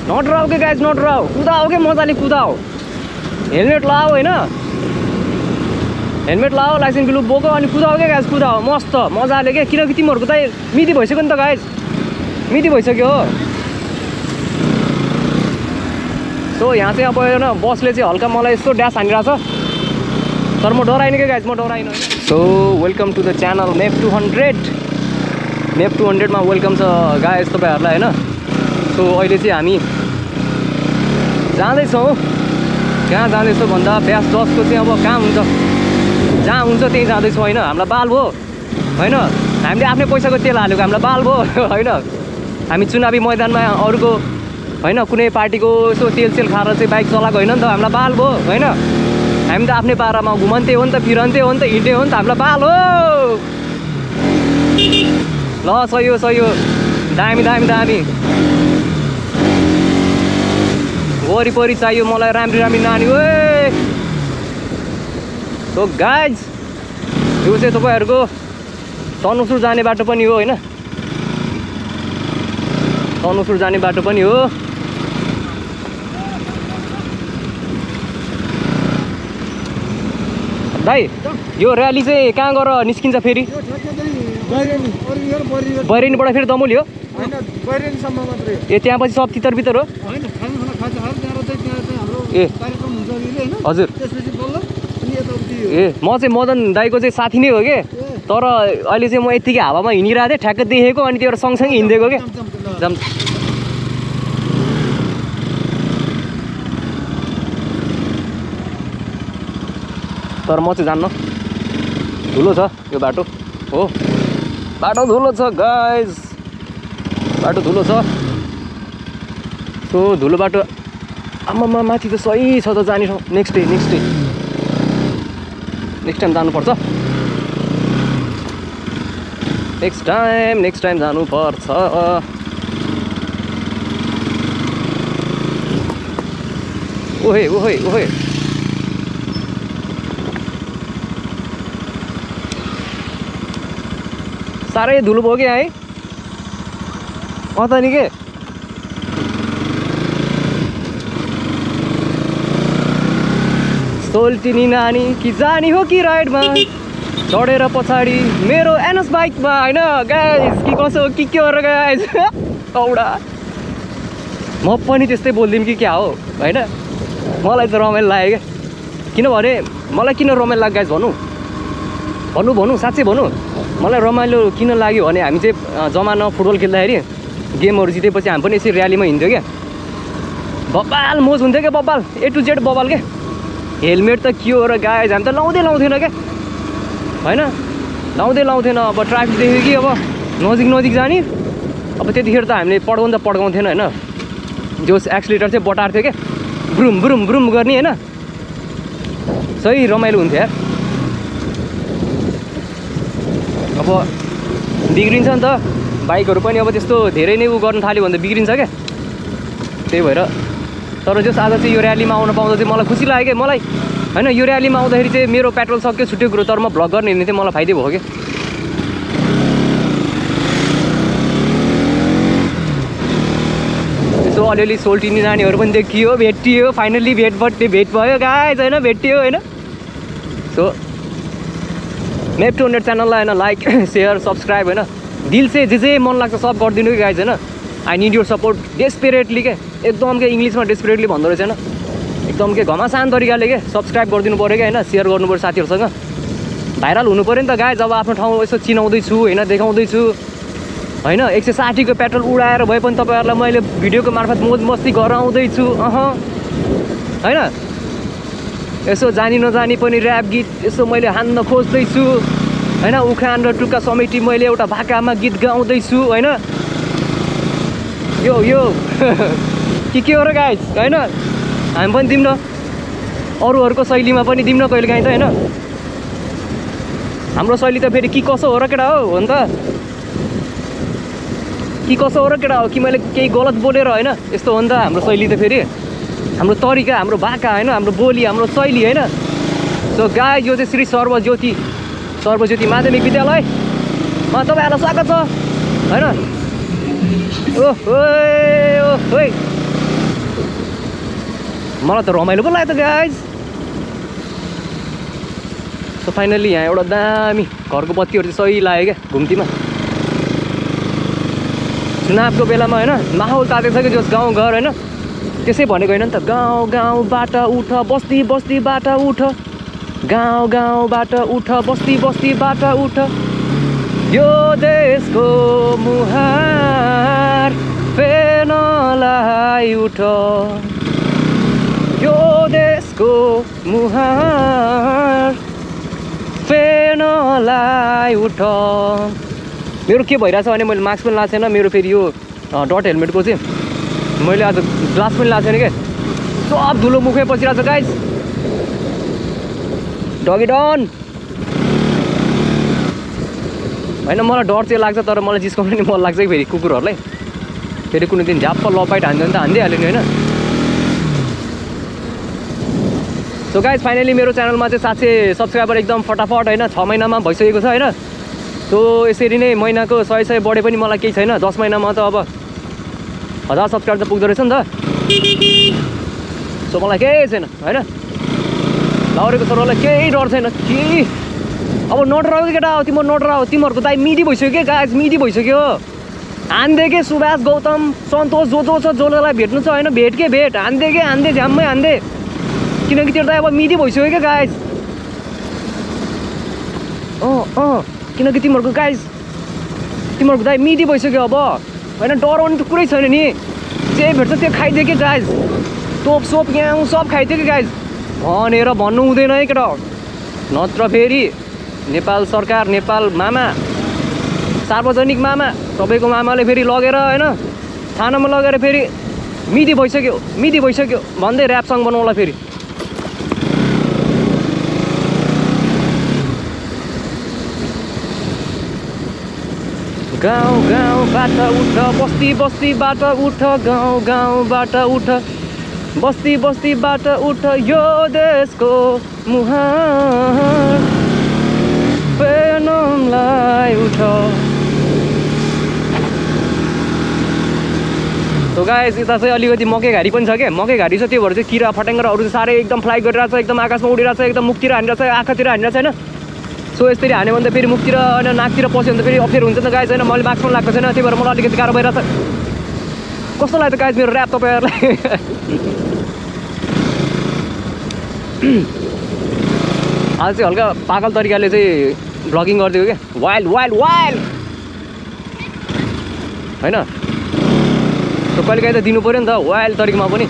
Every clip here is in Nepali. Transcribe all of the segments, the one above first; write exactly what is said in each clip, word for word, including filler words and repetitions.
नडराऊ के गाइज नडराऊ कुदाओ के मजाले कुदाओ हेलमेट लाओ होइन हेलमेट लाओ लाइसेन्स बिलु बोको अनि कुदाओ के गाइज कुदाओ मस्त मजाले के किनकि तिमीहरूको त मिति भइसक्यो नि त गाइज मिति भइसक्यो हो सो यहाँ चाहिँ अब होइन बसले चाहिँ हल्का मलाई यस्तो ड्यास हानिरहेको छ तर म डराइनँ क्या गाइज म डराइनँ होइन so welcome to the channel मेप टू हन्ड्रेड मेप टू हन्ड्रेडमा वेलकम छ गाइज तपाईँहरूलाई होइन सो अहिले चाहिँ हामी जाँदैछौँ कहाँ जाँदैछौँ भन्दा ब्यास दसको चाहिँ अब कहाँ हुन्छ जहाँ हुन्छ त्यहीँ जाँदैछौँ होइन हामीलाई बाल भयो होइन हामीले आफ्नै पैसाको तेल हालेको हामीलाई बाल भयो होइन हामी चुनावी मैदानमा अरूको होइन कुनै पार्टीको यसो तेल सेल खाएर चाहिँ बाइक चलाएको होइन नि त हामीलाई बाल भयो होइन हामी त आफ्नै पारामा घुमन्ते हो नि त फिरन्ते हो नि त हिँड्ने हो नि त हामीलाई बाल हो ल सही हो सही हो दामी दामी दामी वरिपरि चाहियो मलाई राम्री राम्री नानी ओ सो गाइज यो चाहिँ तपाईँहरूको तनहुसुर जाने बाटो पनि हो होइन तनहुसुर जाने बाटो पनि हो दाइ यो र्याली चाहिँ कहाँ गएर निस्किन्छ फेरि बैरेनीबाट फेरि दमोली हो ए त्यहाँ पछि सब तितर बितर हो ए हजुर ए म चाहिँ मदन दाईको चाहिँ साथी नै हो कि तर अहिले चाहिँ म यत्तिकै हावामा हिँडिरहेको थिएँ ठ्याक्क देखेको अनि त्यो सँगसँगै हिँडिदिएको क्या जम तर म चाहिँ जान्न धुलो छ यो बाटो हो बाटो धुलो छ गाइज बाटो धुलो छ सो धुलो बाटो आमामा माथि त सही छ त जाने ठाउँ next day next day next time जानुपर्छ नेक्स्ट टाइम नेक्स्ट टाइम जानुपर्छ ओहे ओहे ओहे साह्रै धुलो भयो कि है अँ त नि के सोल्टिनी नानी कि जानी हो कि राइडमा चढेर पछाडि मेरो एनएस बाइकमा होइन गाइज कि कसो कि के हो र गाइज औडा म पनि त्यस्तै बोलिदिउँ कि क्या हो होइन मलाई त रमाइलो लाग्यो क्या किनभने मलाई किन रमाइलो लाग्यो गाइज भनौँ भन्नु भनौँ साँच्चै भनौँ मलाई रमाइलो किन लाग्यो भने हामी चाहिँ जमाना फुटबल खेल्दाखेरि गेमहरू जितेपछि हामी पनि यसरी र्यालीमा हिँड्थ्यो क्या बब्बाल मोज हुन्थ्यो क्या बब्बाल ए टु जेड बब्बाल क्या हेलमेट त के हो र गाइज हामी त लाउँदै लाउँथेन क्या होइन लाउँदै लाउँथेन अब ट्राफिक देख्यो कि अब नजिक नजिक जाने अब त्यतिखेर त हामीले पड्काउनु त पड्काउँथेन होइन जो एक्सिलेटर चाहिँ बटार्थ्यो क्या ब्रुम ब्रुम ब्रुम गर्ने होइन सही रमाइलो हुन्थ्यो यार अब बिग्रिन्छ नि त बाइकहरू पनि अब त्यस्तो धेरै नै उ गर्नु थाल्यो भने त बिग्रिन्छ क्या त्यही भएर तर जस आज चाहिँ यो र्यालीमा आउन पाउँदा चाहिँ मलाई खुसी लाग्यो क्या मलाई होइन यो र्यालीमा आउँदाखेरि चाहिँ मेरो पेट्रोल सक्यो छुट्यो कुरो तर म भ्लग गर्ने हिँड्ने चाहिँ मलाई फाइदै भयो क्या यसो अलिअलि सोल्टिनी नानीहरू पनि देखियो भेटियो फाइनल्ली भेट भेट भेट भयो गाइज होइन भेटियो होइन सो मेप टू हन्ड्रेड च्यानललाई होइन लाइक सेयर सब्सक्राइब होइन दिल चाहिँ जे जे मन लाग्छ सब गरिदिनु कि गाइज होइन I need your support desperately क्या एकदम के इङ्ग्लिसमा डेस्पेरेटली भन्दो रहेछ होइन एकदम के घमासान तरिकाले के सब्सक्राइब गरिदिनु पऱ्यो क्या होइन सेयर गर्नु पऱ्यो साथीहरूसँग भाइरल हुनु पऱ्यो नि त गाइज अब आफ्नो ठाउँ यसो चिनाउँदैछु होइन देखाउँदैछु होइन एक सय साठीको पेट्रोल उडाएर भए पनि तपाईँहरूलाई मैले भिडियोको मार्फत मोज मस्ती गराउँदैछु अह होइन यसो जानी नजानी पनि ऱ्याप गीत यसो मैले हान्न खोज्दैछु होइन उखान र टुक्का समेटी मैले एउटा भाकामा गीत गाउँदैछु होइन यो यो के के हो र गाइज होइन हामी पनि दिउँ न अरूहरूको शैलीमा पनि दिउँ न कहिले काहीँ त होइन हाम्रो शैली त फेरि के कसो हो र केटा हो हो नि त के कसो हो र केटा हो कि मैले केही गलत बोलेर होइन यस्तो हो नि त हाम्रो शैली त फेरि हाम्रो तरिका हाम्रो भाका होइन हाम्रो बोली हाम्रो शैली होइन सो गाइज यो चाहिँ श्री सर्वज्योति सर्वज्योति माध्यमिक विद्यालयमा तपाईँहरूलाई स्वागत छ होइन ओहो ओहो मलाई त रमाइलो पो लाग्यो त गाइज। सो फाइनली यहाँ एउटा दामी घरको बत्तीहरू चाहिँ सही लाग्यो क्या घुम्तीमा। चुनावको बेलामा होइन माहौल तातेको छ कि जस गाउँघर होइन त्यसै भनेको होइन नि त। गाउँ गाउँबाट उठ बस्ती बस्तीबाट उठ, गाउँ गाउँबाट उठ बस्ती बस्तीबाट उठ, यो देशको मुहार फेर्नलाई उठ, यो देशको मुहार फेर्नलाई उठ। मेरो के भइरहेछ भने मैले मास्क पनि लगाएको छैन, मेरो फेरि यो डट हेलमेटको चाहिँ मैले आज ग्लास पनि लगाएको छैन क्या, सब धुलो मुखमै पसिरहेको छ गाइज। डगी डन होइन मलाई डर चाहिँ लाग्छ, तर मलाई जिस्काउनु नि मन लाग्छ कि फेरि कुकुरहरूलाई। फेरि कुनै दिन झ्याप्प लपाइट हान्छ भने त हान्दिहाल्यो नि होइन। सो गाइज फाइनली मेरो च्यानलमा चाहिँ सात सय सब्सक्राइबर एकदम फटाफट होइन छ महिनामा भइसकेको छ होइन। सो यसरी नै महिनाको सय सय बढे पनि मलाई केही छैन, दस महिनामा त अब हजार सब्सक्राइबर त पुग्दो रहेछ नि त। सो मलाई केही छैन होइन, लाउरेको छोरालाई केही डर छैन केही। अब नडराउ केटा हो तिम्रो, नडराउ, तिमीहरूको दाइ मिडी भइसक्यो क्या गाइज, मिडी भइसक्यो। हान्दे के सुभाष गौतम सन्तोष जो जो छ जसलाई भेट्नु छ होइन भेट के भेट, हान्दे के हान्दे झ्याम्मै हान्दे, किनकि त्यो दाइ अब मिडी भइसक्यो क्या गाइज। अँ अँ किनकि तिमीहरूको गाइज तिमीहरूको दाइ मिडी भइसक्यो अब होइन, डराउने त कुरै छैन नि। जे भेट्छ त्यो खाइदियो कि गाइज, तोप सोप यहाँ सब खाइदियो कि गाइज। भनेर भन्नु हुँदैन है केटा, नत्र फेरि नेपाल सरकार, नेपाल मामा, सार्वजनिक मामा, तपाईँको मामाले फेरि लगेर होइन थानामा लगेर फेरि मिडी भइसक्यो मिडी भइसक्यो भन्दै ऱ्याप सङ बनाउला फेरि। गाउँ गाउँबाट उठ बस्ती बस्तीबाट उठ, गाउँ गाउँबाट उठ बस्ती बस्तीबाट उठ, यो देशको मुहार फेर्नलाई उठ। सो गाइस यता चाहिँ अलिकति मकै घारी पनि छ क्या, मकै घारी छ, त्यो भएर चाहिँ किरा फट्याङ्ग्राहरू चाहिँ साह्रै एकदम फ्लाइ गरिरहेको छ, एकदम आकाशमा उडिरहेको छ, एकदम मुखतिर हानिरहेको छ, आँखातिर हानिरहेको छ होइन। सो यसरी हान्यो भने त फेरि मुखतिर होइन नाकतिर पस्यो भने त फेरि अप्ठ्यारो हुन्छ नि त गाइस होइन। मैले मास्क पनि लगाएको छैन, त्यही भएर मलाई अलिकति गाह्रो भइरहेको छ। कस्तो लाग्यो त गाइस मेरो ऱ्याप तपाईँहरूलाई? आज चाहिँ हल्का पागल तरिकाले चाहिँ भ्लगिङ गरिदिएको क्या, वाइल्ड वाइल्ड वाइल्ड होइन। सो कहिले काहीँ त दिनु पऱ्यो नि त वाइल्ड तरिकामा पनि।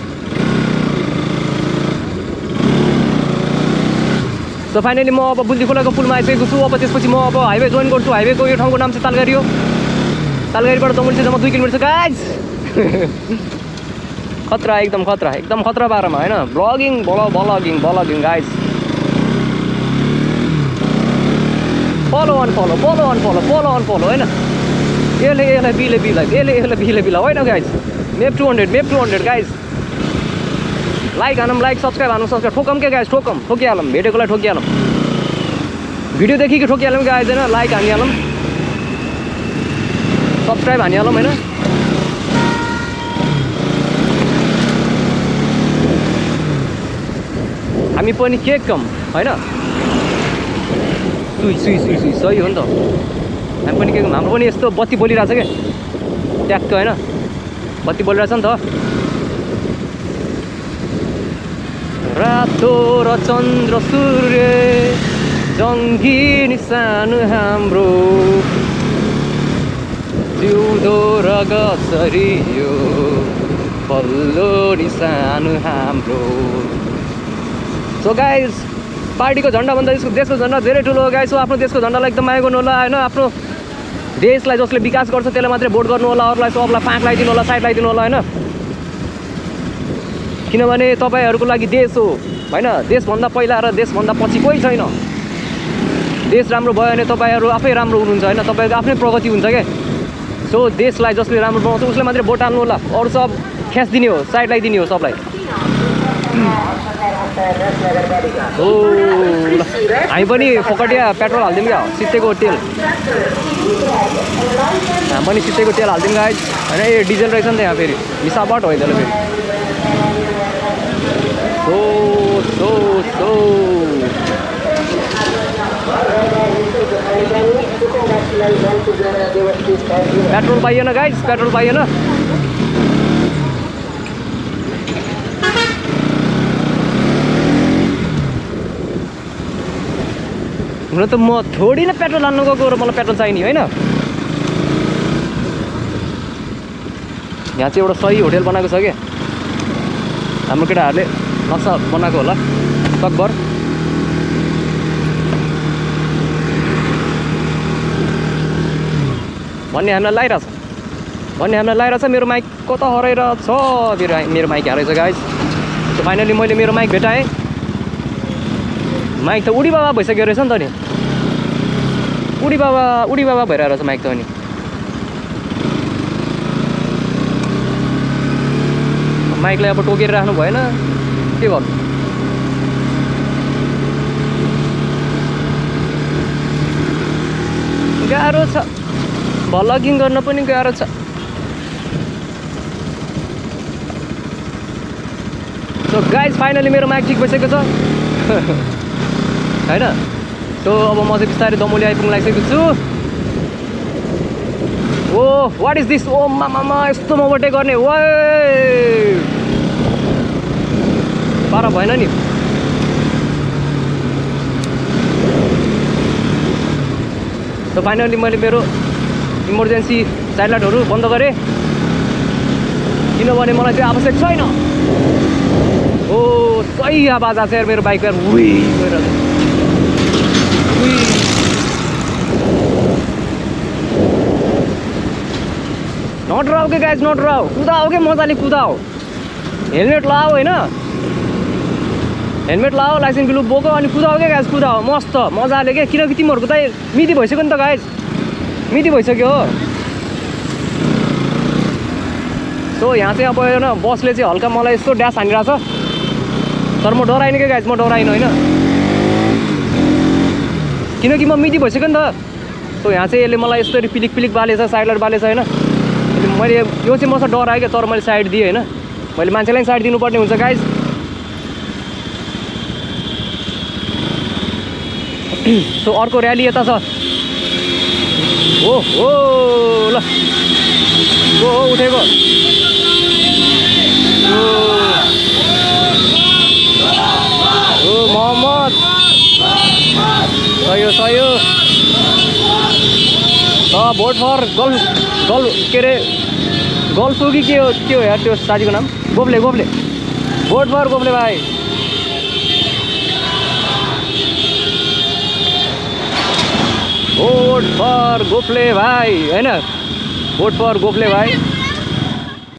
सो फाइनली म अब बुल्दी खोलाको पुलमा आइसकेको छु। अब त्यसपछि म अब हाइवे जोइन गर्छु। हाइवेको यो ठाउँको नाम चाहिँ तालगारी हो। तालगारीबाट जङ्गली चाहिँ जम्मा दुई किलोमिटर छ गाइज। खतरा एकदम खतरा एकदम खतरा बारेमा होइन, ब्लगिङ बल blogging blogging guys. Follow on follow follow on follow follow on follow होइन। यसले यसलाई बीले बीलाई यसले यसलाई बीले बीला होइन गाइज। मेप टू हन्ड्रेड मेप टू हन्ड्रेड गाइज। लाइक हानौँ लाइक, सब्सक्राइब हानौँ सब्सक्राइब, ठोकम क्या गाइज, ठोकम ठोकिहालौँ, भेटेकोलाई ठोकिहालौँ, भिडियो देखिकन ठोकिहालौँ गाइज होइन। लाइक हानिहालौँ, सब्सक्राइब हानिहालौँ होइन। हामी पनि के कम होइन, सुई सुई सुई सुई सही हो नि त। हामी पनि के कम, हाम्रो पनि यस्तो बत्ती बोलिरहेछ क्या ट्याक्क होइन, बत्ती बोलिरहेछ नि त। रातो र चन्द्र सूर्य जङ्गी निशान हाम्रो, जिउँदो र गछरियो पल्लो निशान हाम्रो। सो गाइज पार्टीको झन्डाभन्दा यसको देशको झन्डा धेरै ठुलो हो गाइज। सो आफ्नो देशको झन्डालाई एकदम माया गर्नु होला होइन। आफ्नो देशलाई जसले विकास गर्छ त्यसलाई मात्रै भोट गर्नु होला, अरूलाई सबलाई पाँच लगाइदिनु होला, साइड लगाइदिनु होला होइन। किनभने तपाईँहरूको लागि देश हो होइन, देशभन्दा पहिला र देशभन्दा पछि कोही छैन। देश राम्रो भयो भने तपाईँहरू आफै राम्रो हुनुहुन्छ होइन, तपाईँको आफ्नै प्रगति हुन्छ क्या। सो देशलाई जसले राम्रो बनाउँछ उसले मात्रै भोट हाल्नु होला, अरू सब ख्यास दिने हो, साइड लगाइदिने हो सबलाई। हो हामी पनि फोकटिया पेट्रोल हालिदिउँ क्या, सित्तैको तेल हामी पनि सित्तैको तेल हालिदिउँ गाइज होइन। यो डिजल रहेछ नि त यहाँ फेरि, मिसाबाट हो यसले फेरि। सो सो सो पेट्रोल पाइएन गाइस, पेट्रोल पाइएन। हुन त म थोडी न पेट्रोल हाल्नु गएको र मलाई पेट्रोल चाहिने होइन। यहाँ चाहिँ एउटा सही होटल बनाएको छ क्या हाम्रो केटाहरूले, नक्सा बनाएको होला सकभर। भन्ने हामीलाई लागिरहेछ भन्ने हामीलाई लागिरहेछ मेरो माइक कता हराइरहेछ। मेरो मेरो माइक हराएछ गाइस। सो फाइनली मैले मेरो माइक भेटाएँ। माइक त उडी बाबा भइसक्यो रहेछ नि त नि, उडी बाबा उडी बाबा भइरहेको रहेछ माइक त। अनि माइकलाई अब टोकेर राख्नु भएन, के गर्नु। गाह्रो छ, भ्लगिङ गर्न पनि गाह्रो छ। सो गाइस फाइनली मेरो माइक ठिक भइसकेको छ होइन। सो अब म चाहिँ बिस्तारै दमोली आइपुग्न लागिसकेको छु। Oh what is this, oh मामा यस्तोमा ओभरटेक गर्ने वा पारा भएन नि। सो फाइनली मैले मेरो इमर्जेन्सी साइड लाइटहरू बन्द गरेँ किनभने मलाई चाहिँ आवश्यक छैन। ओ सही आवाज आएको छ यार मेरो बाइक यार, उही गइरहेको छ। नट राउ के गाइज, नट राउ, कुदाओ के मजाले कुदाओ। हेलमेट लाओ होइन, हेलमेट लाओ, लाइसेन्स बिलु बोको अनि कुदाओ क्या गाइज, कुदाओ मस्त मजाले के। किनकि तिमीहरूको त मिति भइसक्यो नि त गाइज, मिति भइसक्यो हो। सो यहाँ चाहिँ अब होइन बसले चाहिँ हल्का मलाई यस्तो ड्यास हानिरहेछ, तर म डराइनँ क्या गाइज, म डराइनँ होइन किनकि म मिति भइसक्यो नि त। सो यहाँ चाहिँ यसले मलाई यस्तो पिलिक पिलिक बालेछ, साइड लाइट बालेछ होइन। मैले यो चाहिँ मसँग डर आयो क्या, तर मैले साइड दिएँ होइन। मैले मान्छेलाई साइड दिनुपर्ने हुन्छ गाइज। सो अर्को र्याली यता छ। हो हो ल गो हो उठेको हो मोहम्मद सही हो सही हो। भोट फर गल गल के अरे गल्फ हो कि के हो के हो यार त्यो साथीको नाम, गोप्ले गोप्ले। भोट फर गोप्ले भाइ। भोट फर गोप्ले भाइ होइन, भोट फर गोप्ले भाइ।